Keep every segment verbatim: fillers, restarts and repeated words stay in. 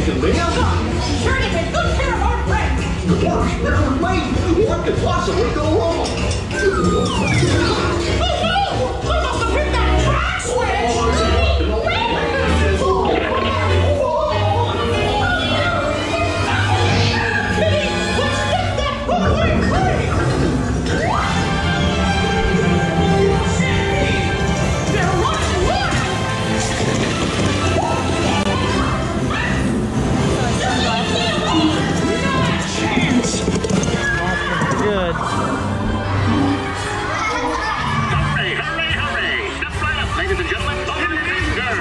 mistaken, ma'am. Sure to take good care of our friends. Gosh, bear with me. What could possibly go wrong? Oh no! I must have hit that track switch! Kitty, let's get that runaway train! They're running wild! Good. Hurry, hurry, hurry! Step right up, ladies and gentlemen. Boys and girls.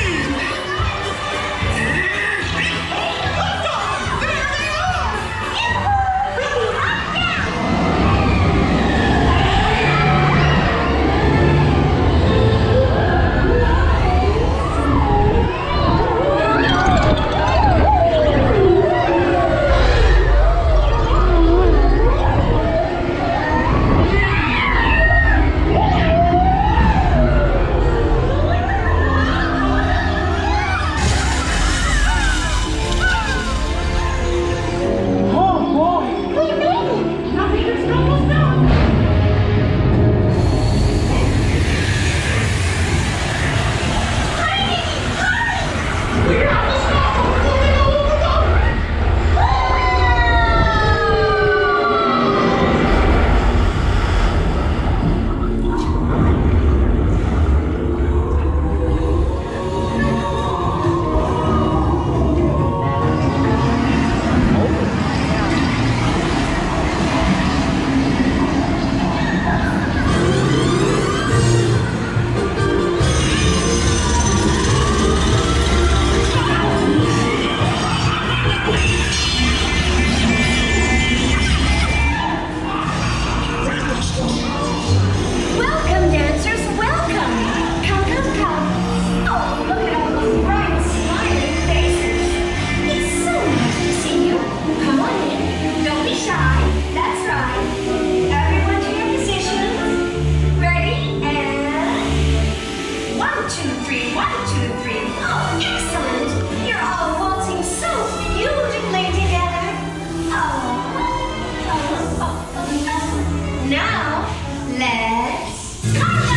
Welcome, dancers, welcome! Come, come, come! Oh, look at all those bright, smiling faces! It's so nice to see you! Come on in, don't be shy, that's right! Everyone to your positions! Ready, and... One, two, three, one, two, three! Oh, excellent! You're all waltzing so beautifully together! Oh, oh, oh, oh, oh. Now, let's conga!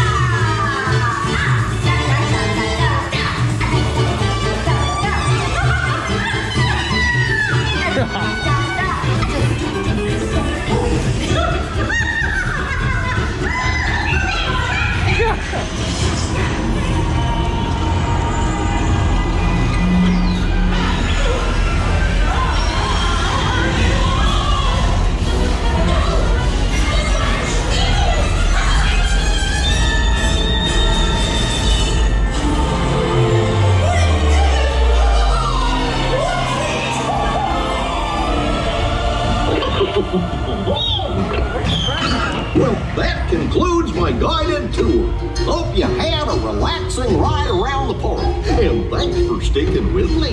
Well, that concludes my guided tour. Hope you had a relaxing ride around the park, and thanks for sticking with me.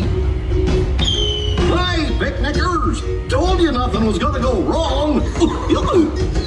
Hey, picnickers! Told you nothing was gonna go wrong.